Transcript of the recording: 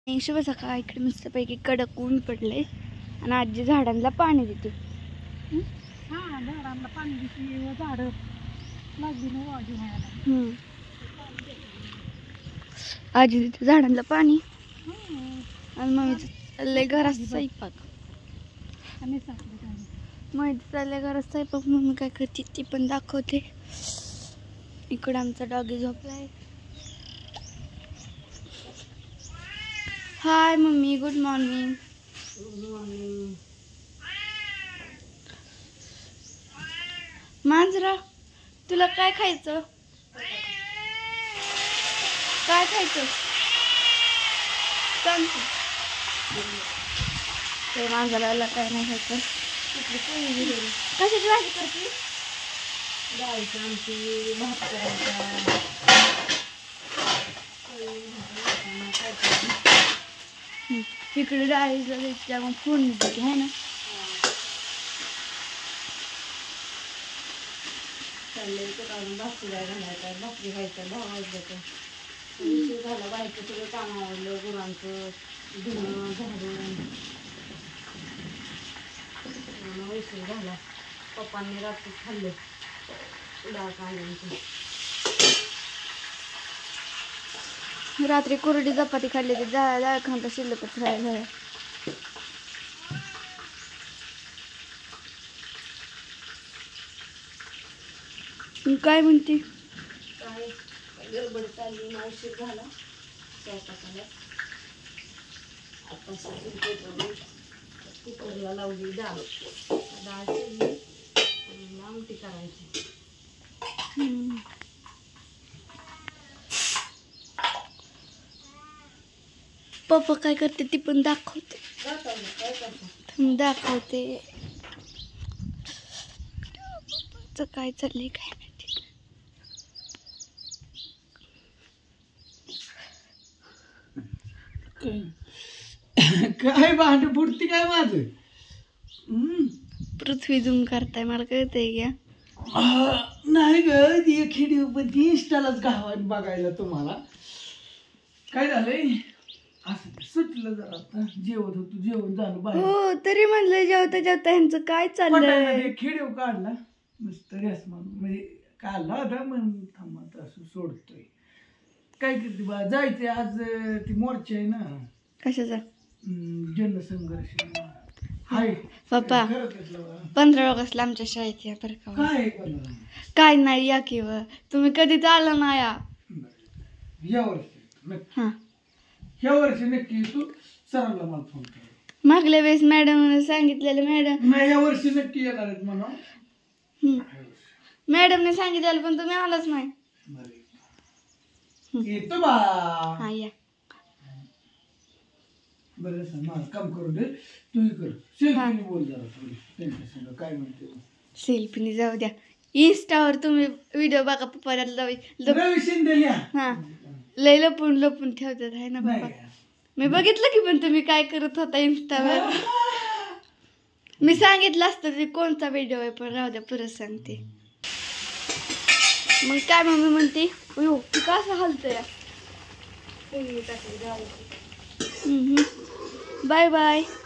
शुभ सकाळ. इकडे मस्तपैकी कडक ऊन पडले आणि आजी झाडांना पाणी देते. झाडांना पाणी देते, झाड लागली ना वाजू व्हायला. आजी देते झाडांना पाणी आणि मग चाललंय घरात स्वयंपाक. मग चाललंय घरात स्वयंपाक. मम्मी काय करते ती पण दाखवते. इकडे आमचा डॉगी झोपलाय. Hi mummy, good morning. मांजरा, तुला काय खायचं? काय खायचं सांग. ते मांजराला काय नाही खायचं. कशाची भाजी करते? डाळीची आमची, भात करायचा. इकडे डाळीचं द्यायच्या मग फोडणी देते आहे ना. चाललंय तर काढून भाकरी घालायचा, भाकरी खायचा. 10 वाजल्याचं उशीर झाला. बायचं सगळं काम आवडलं, गुरांचं धुणं झाडून उशीर झाला. पप्पांनी रात्री खाल्लं डाळ कांद्यांची. रात्री कोरडी चपाती खाल्ली ती डाळ खांदा शिल्लकच राहिला. काय म्हणते? काय गडबड चालली, उशीर झाला स्वयंपाकाला. आता कुकरला लावली डाळ शिजली आणि आमटी करायची. पप्पा काय करते ती पण दाखवते. काय चाललंय काय माहिती. काय भांड फुटती काय माझं? पृथ्वी झूम करताय मला कळतंय घ्या. नाही ग, ती एक व्हिडिओ पण ती इंस्टालाच गावात बघायला. तुम्हाला काय झालंय? असं सुटलं जरा. आता जेवत होतो, जेवण झालं बाहेर. हो तरी म्हणलं जेवता जेवता ह्यांचं काय चाललंय. खेडीव काढला नुसतं रेस म्हणून, म्हणजे काढला होता म्हणून थांबत असं सोडतोय. काय करते बा, जायचंय आज. ती मोर्चा आहे ना. कशाचा? जनसंघर्ष हाय पप्पा. 15 ऑगस्टला आमच्या शाळेत या बरं का. काय काय नाही या किंवा तुम्ही कधीच आला ना या. ह्या वर्षी नक्की तू सरांना मला फोन कर. मागल्या वेळेस मॅडमने सांगितलेलं. नाही, या वर्षी नक्की येणार आहेत म्हणून. मॅडमने सांगितलेलं पण तुम्ही आलाच नाही. येतो बा. हा या. बरं मला काम करू दे, तूही कर. सेल्फीने बोल जरा थोडी त्यांच्या संग. काय म्हणते? सेल्फीने जाऊ द्या. इंस्टावर तुम्ही व्हिडिओ बघा पप्पा. रवी शिंदे लिहा. हा लय लपून ठेवतात आहे ना पप्पा. मी बघितलं की पण तुम्ही काय करत होता इंस्टावर. मी सांगितलं असतं ते कोणता व्हिडिओ आहे, पण राहू द्या परत सांगते. मग काय मम्मी म्हणते? हो ती का असं हलतंय. Bye bye.